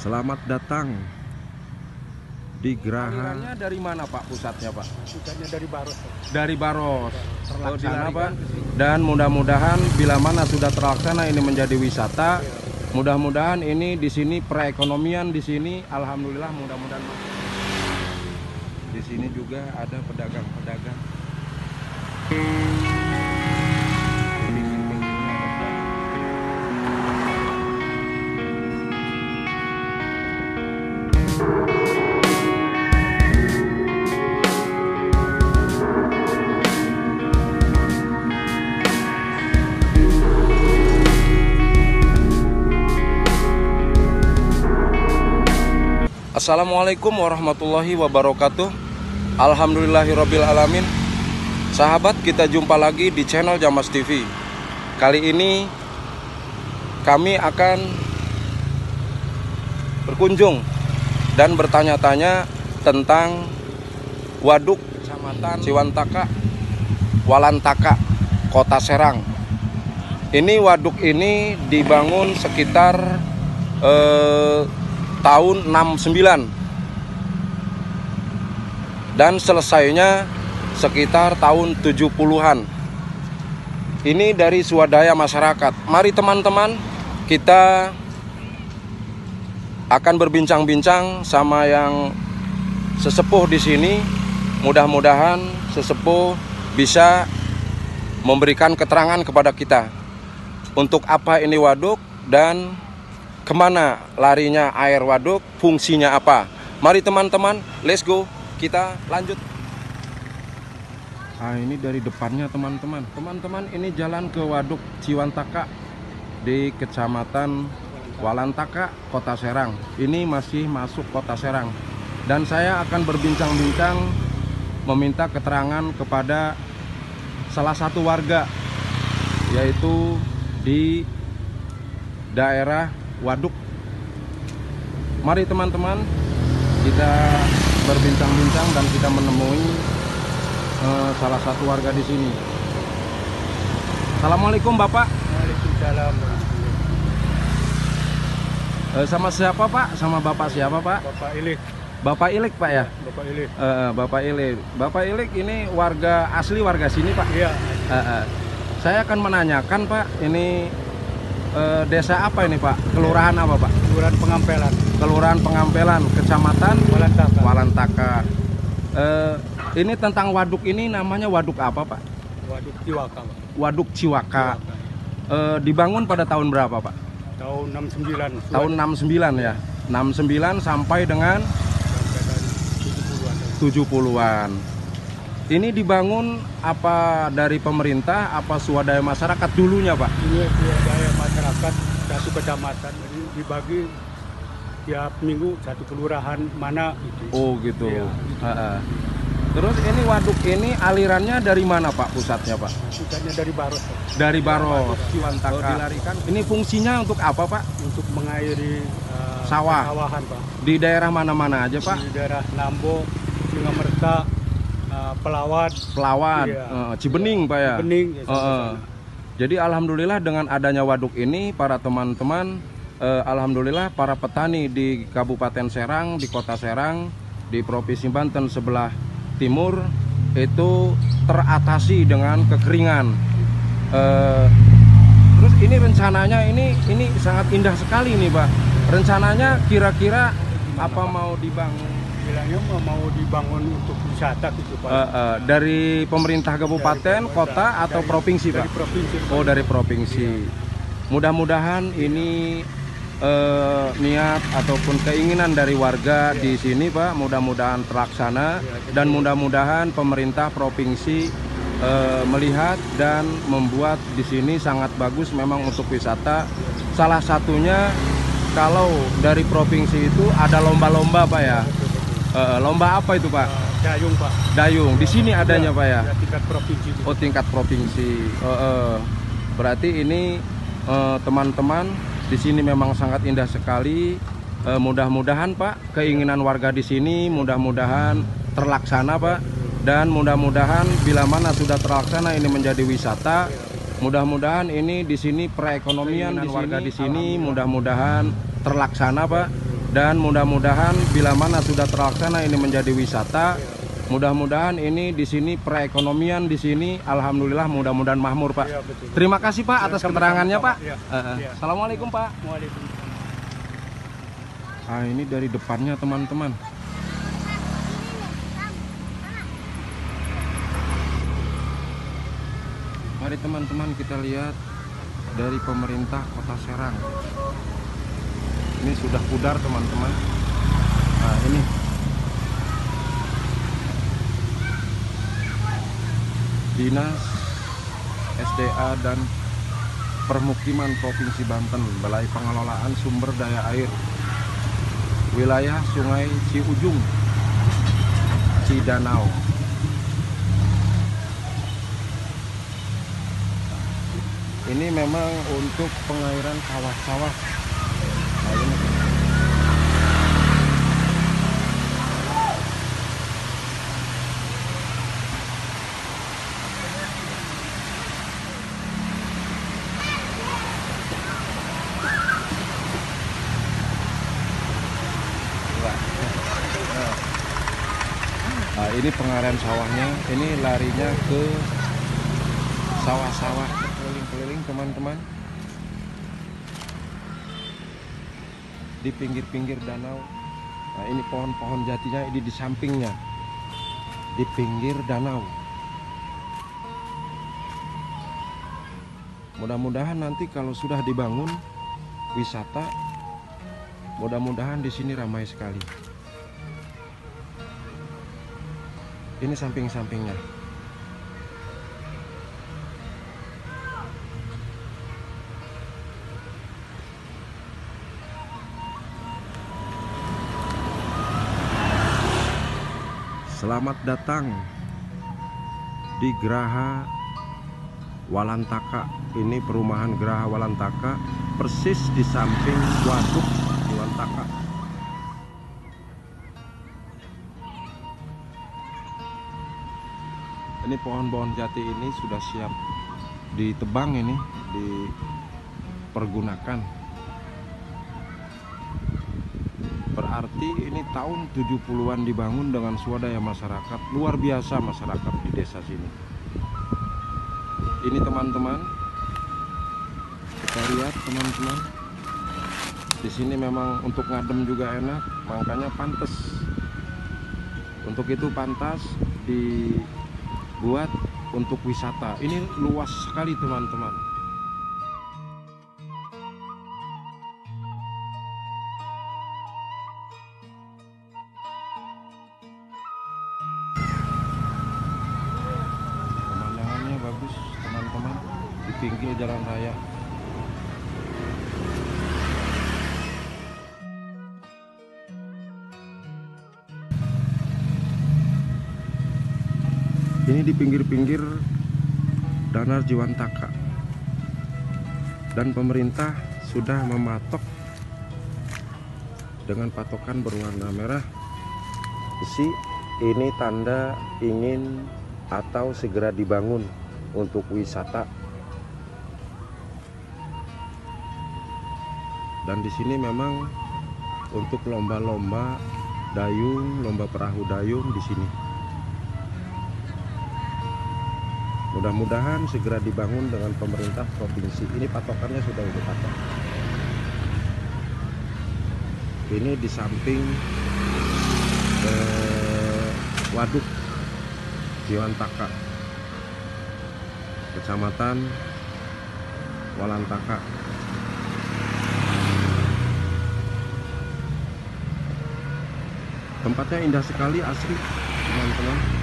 Selamat datang di Geraha. Alirannya dari mana Pak pusatnya Pak? Pusatnya dari Baros. Dari Baros. Terlaksana Pak. Dan mudah-mudahan bila mana sudah terlaksana ini menjadi wisata. Mudah-mudahan ini di sini perekonomian di sini alhamdulillah mudah-mudahan. Di sini juga ada pedagang-pedagang. Assalamualaikum warahmatullahi wabarakatuh. Alhamdulillahirabbil alamin. Sahabat, kita jumpa lagi di channel Jamas TV. Kali ini kami akan berkunjung dan bertanya-tanya tentang waduk Kecamatan Ciwantaka, Walantaka, Kota Serang. Ini waduk ini dibangun sekitar tahun 69 dan selesainya sekitar tahun 70-an. Ini dari swadaya masyarakat. Mari teman-teman, kita akan berbincang-bincang sama yang sesepuh di sini. Mudah-mudahan sesepuh bisa memberikan keterangan kepada kita untuk apa ini waduk dan kemana larinya air waduk, fungsinya apa. Mari teman-teman, let's go, kita lanjut. Nah, ini dari depannya teman-teman. Teman-teman, ini jalan ke waduk Ciwantaka di Kecamatan Walantaka, Kota Serang. Ini masih masuk Kota Serang. Dan saya akan berbincang-bincang meminta keterangan kepada salah satu warga, yaitu di daerah waduk. Mari teman-teman, kita berbincang-bincang dan kita menemui salah satu warga di sini. Assalamualaikum Bapak. Waalaikumsalam. Sama siapa Pak? Sama Bapak siapa Pak? Bapak Ilik. Bapak Ilik Pak ya? Bapak Ilik. Bapak Ilik. Bapak Ilik ini warga asli warga sini Pak? Iya. Saya akan menanyakan Pak, ini desa apa ini Pak? Kelurahan apa Pak? Kelurahan Pengampelan. Kelurahan Pengampelan, Kecamatan Walantaka. Walantaka. Ini tentang waduk ini namanya waduk apa Pak? Waduk Ciwaka, Pak. Waduk Ciwaka. Dibangun pada tahun berapa Pak? Tahun 69. Tahun 69 ya. 69 sampai dengan sampai 70-an. Ini dibangun apa dari pemerintah, apa swadaya masyarakat dulunya Pak? Ini swadaya masyarakat satu kecamatan, jadi dibagi tiap minggu satu kelurahan mana gitu. Oh gitu. Iya. Terus ini waduk ini alirannya dari mana Pak pusatnya Pak? Pusatnya dari Baros, Pak. Dari Baros, Ciwantaka. Dilarikan. Ini fungsinya untuk apa Pak? Untuk mengairi Sawah. sawahan Pak. Di daerah mana-mana aja Pak? Di daerah Nambo, Singamerta, Pelawat, Pelawat, Cibening Pak ya? Cibening, ya, Jadi alhamdulillah dengan adanya waduk ini para teman-teman, alhamdulillah para petani di Kabupaten Serang, di Kota Serang, di Provinsi Banten sebelah timur itu teratasi dengan kekeringan. Terus ini rencananya ini sangat indah sekali nih Pak. Rencananya kira-kira apa mau dibangun? bilangnya mau dibangun untuk wisata gitu Pak. Dari pemerintah kabupaten, kota atau provinsi Pak? Dari provinsi. Oh, dari provinsi. Mudah-mudahan ini niat ataupun keinginan dari warga di sini Pak, mudah-mudahan terlaksana dan mudah-mudahan pemerintah provinsi melihat dan membuat di sini sangat bagus memang untuk wisata. Salah satunya kalau dari provinsi itu ada lomba-lomba Pak ya. Lomba apa itu Pak? Dayung Pak. Dayung. Di sini adanya Pak ya? Tingkat provinsi. Oh, tingkat provinsi. Berarti ini teman-teman di sini memang sangat indah sekali. Mudah-mudahan Pak, keinginan warga di sini mudah-mudahan terlaksana Pak. Dan mudah-mudahan bila mana sudah terlaksana ini menjadi wisata. Mudah-mudahan ini di sini perekonomian warga di sini mudah-mudahan terlaksana Pak. Dan mudah-mudahan bila mana sudah terlaksana ini menjadi wisata, mudah-mudahan ini di sini perekonomian di sini alhamdulillah mudah-mudahan makmur, Pak. Iya, betul. Terima kasih, Pak, atas keterangannya, Pak. Iya. Iya. Assalamualaikum, Pak. Waalaikumsalam. Ah, ini dari depannya, teman-teman. Mari teman-teman kita lihat dari pemerintah Kota Serang. Ini sudah pudar, teman-teman. Nah, ini Dinas SDA dan Permukiman Provinsi Banten, Balai Pengelolaan Sumber Daya Air, wilayah Sungai Ciujung, Cidanau. Ini memang untuk pengairan sawah-sawah. Nah, ini. Nah, ini pengairan sawahnya. Ini larinya ke sawah-sawah keliling-keliling, teman-teman, di pinggir-pinggir danau. Nah, ini pohon-pohon jatinya ini di sampingnya, di pinggir danau. Mudah-mudahan nanti kalau sudah dibangun wisata, mudah-mudahan di sini ramai sekali. Ini samping-sampingnya. Selamat datang di Geraha Walantaka. Ini perumahan Geraha Walantaka, persis di samping Waduk Ciwantaka. Ini pohon-pohon jati ini sudah siap ditebang, ini dipergunakan. Berarti ini tahun 70-an dibangun dengan swadaya masyarakat. Luar biasa masyarakat di desa sini. Ini teman-teman, kita lihat teman-teman. Di sini memang untuk ngadem juga enak, makanya pantas. Untuk itu pantas dibuat untuk wisata. Ini luas sekali, teman-teman. Pemandangannya bagus, teman-teman, di pinggir jalan raya. Ini di pinggir-pinggir Danau Ciwantaka, dan pemerintah sudah mematok dengan patokan berwarna merah. Isi ini tanda ingin atau segera dibangun untuk wisata. Dan di sini memang untuk lomba-lomba dayung, lomba perahu dayung di sini. Mudah-mudahan segera dibangun dengan pemerintah provinsi. Ini patokannya sudah dipatok. Ini di samping Waduk Ciwantaka, Kecamatan Walantaka. Tempatnya indah sekali, asri, teman-teman.